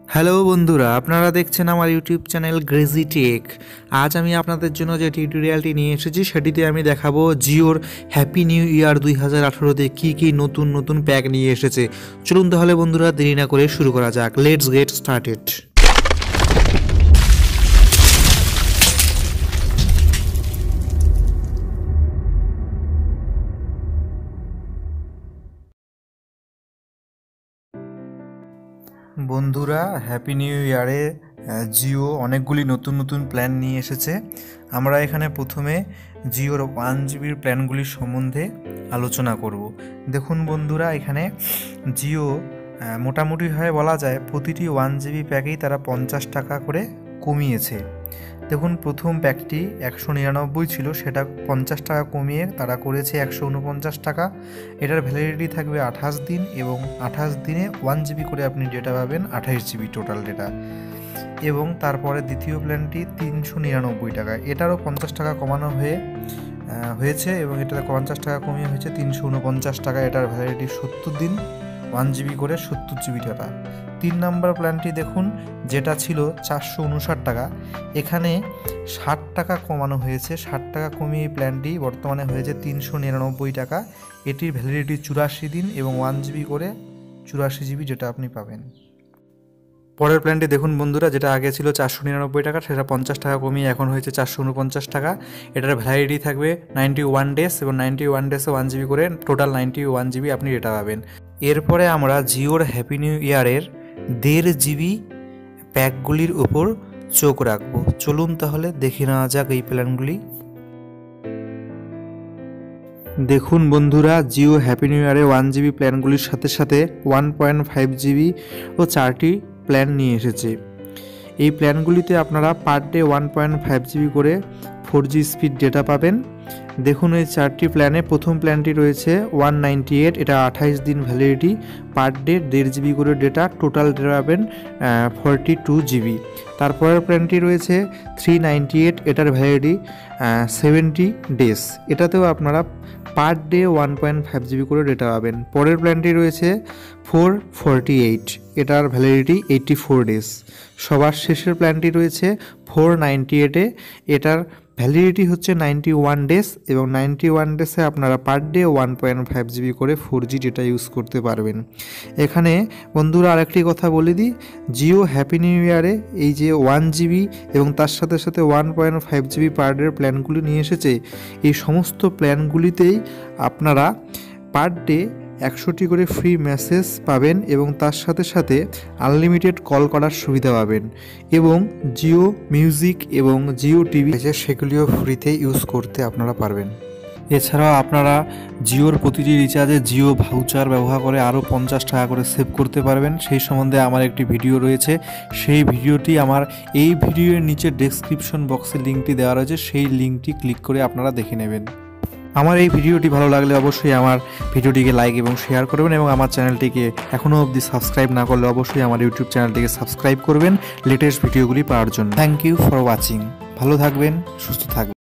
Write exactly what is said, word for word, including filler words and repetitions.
Hello বন্ধুরা, আপনারা দেখছেন আমার ইউটিউব চ্যানেল গ্রেজি টেক। আজ আমি আপনাদের জন্য যে টিউটোরিয়ালটি নিয়ে এসেছি সেটিতে আমি দেখাবো জিওর হ্যাপি নিউ ইয়ার দুই হাজার আঠারোতে কী কী নতুন নতুন প্যাক নিয়ে এসেছে। চলুন তাহলে বন্ধুরা দেরি না করে শুরু করা যাক। Let's get started. বন্ধুরা, হ্যাপি নিউ ইয়ারে জিও অনেকগুলি নতুন নতুন প্ল্যান নিয়ে এসেছে। আমরা এখানে প্রথমে জিওর ওয়ান জিবির প্ল্যানগুলির সম্বন্ধে আলোচনা করব। দেখুন বন্ধুরা, এখানে জিও মোটামুটিভাবে বলা যায় প্রতিটি ওয়ান জিবি প্যাকেই তারা পঞ্চাশ টাকা করে কমিয়েছে। দেখুন, প্রথম প্যাকটি একশো নিরানব্বই ছিল, সেটা পঞ্চাশ টাকা কমিয়ে তারা করেছে একশো উনপঞ্চাশ টাকা। এটার ভ্যালিডিটি থাকবে আঠাশ দিন এবং আঠাশ দিনে ওয়ান জিবি করে আপনি ডেটা পাবেন, আঠাশ জিবি টোটাল ডেটা। এবং তারপরে দ্বিতীয় প্ল্যানটি তিনশো নিরানব্বই টাকা, এটারও পঞ্চাশ টাকা কমানো হয়ে হয়েছে এবং এটা পঞ্চাশ টাকা কমিয়ে হয়েছে তিনশো উনপঞ্চাশ টাকা। এটার ভ্যালিডিটি সত্তর দিন, ওয়ান জিবি করে সত্তর জিবি ডাটা। তিন নম্বর প্ল্যানটি দেখুন, যেটা ছিল চারশো উনষাট টাকা, এখানে ষাট টাকা কমানো হয়েছে। ষাট টাকা কমিয়ে এই প্ল্যানটি বর্তমানে হয়েছে তিনশো নিরানব্বই টাকা। এটির ভ্যালিডিটি চুরাশি দিন এবং ওয়ান জিবি করে চুরাশি জিবি যেটা আপনি পাবেন। পরের প্ল্যানটি দেখুন বন্ধুরা, যেটা আগে ছিল চারশো নিরানব্বই টাকা, সেটা পঞ্চাশ টাকা কমিয়ে এখন হয়েছে চারশো উনপঞ্চাশ টাকা। এটার ভ্যালিডিটি থাকবে নাইনটি ওয়ান ডেজ এবং নাইনটি ওয়ান ডেজে ওয়ান জিবি করে টোটাল নাইনটি ওয়ান জিবি আপনি ডেটা পাবেন। এরপরে আমরা জিওর হ্যাপি নিউ ইয়ারের দেড় জিবি প্যাকগুলির উপর চোখ রাখবো। চলুন তাহলে দেখে নেওয়া যাক এই প্ল্যানগুলি। দেখুন বন্ধুরা, জিও হ্যাপি নিউ ইয়ারে ওয়ান জিবি প্ল্যানগুলির সাথে সাথে ওয়ান পয়েন্ট ফাইভ জিবি ও চারটি প্ল্যান নিয়ে এসেছে। এই প্ল্যানগুলিতে আপনারা per day one point five GB করে ফোর জি স্পিড ডেটা পাবেন। দেখুন, এই চারটি প্ল্যানে প্রথম প্ল্যানটি রয়েছে ওয়ান নাইনটি এইট, এটা আঠাইশ দিন ভ্যালিডিটি, পার ডে দেড় জিবি করে ডেটা, টোটাল ডেটা পাবেন ফর্টি টু জিবি। তারপরের প্ল্যানটি রয়েছে থ্রি নাইনটি এইট, এটার ভ্যালিডিটি সেভেন্টি ডেজ, এটাতেও আপনারা per day one point five GB করে ডেটা পাবেন। পরের প্ল্যানটি রয়েছে ফোর ফোরটি এইট, এটার ভ্যালিডিটি এইটটি ফোর ডেজ। সবার শেষের প্ল্যানটি রয়েছে ফোর নাইনটি এইটে, এটার ভ্যালিডিটি হচ্ছে নাইনটি ওয়ান ডেজ এবং নাইনটি ওয়ান ডেজে আপনারা per day one point five GB করে ফোর জি ডেটা ইউজ করতে পারবেন। এখানে বন্ধুরা আরেকটি কথা বলে দিই, জিও হ্যাপি নিউ ইয়ারে এই যে ওয়ান জিবি এবং তার সাথে সাথে one point five GB per ডের প্ল্যানগুলি নিয়ে এসেছে, এই সমস্ত প্ল্যানগুলিতেই আপনারা পার ডে একশোটি করে ফ্রি মেসেজ পাবেন এবং তার সাথে সাথে আনলিমিটেড কল করার সুবিধা পাবেন এবং জিও মিউজিক এবং জিও টিভি আছে সেগুলিও ফ্রিতে ইউজ করতে আপনারা পারবেন। এছাড়াও আপনারা জিওর প্রতিটি রিচার্জে জিও ভাউচার ব্যবহার করে আরও পঞ্চাশ টাকা করে সেভ করতে পারবেন। সেই সম্বন্ধে আমার একটি ভিডিও রয়েছে, সেই ভিডিওটি আমার এই ভিডিওর নিচে ডেসক্রিপশন বক্সে লিঙ্কটি দেওয়া রয়েছে, সেই লিঙ্কটি ক্লিক করে আপনারা দেখে নেবেন। আমার এই ভিডিওটি ভালো লাগলে অবশ্যই আমার ভিডিওটিকে লাইক এবং শেয়ার করবেন এবং আমার চ্যানেলটিকে এখনও অবধি সাবস্ক্রাইব না করলে অবশ্যই আমার ইউটিউব চ্যানেলটিকে সাবস্ক্রাইব করবেন লেটেস্ট ভিডিওগুলি পাওয়ার জন্য। Thank you for watching. ভালো থাকবেন, সুস্থ থাকবেন।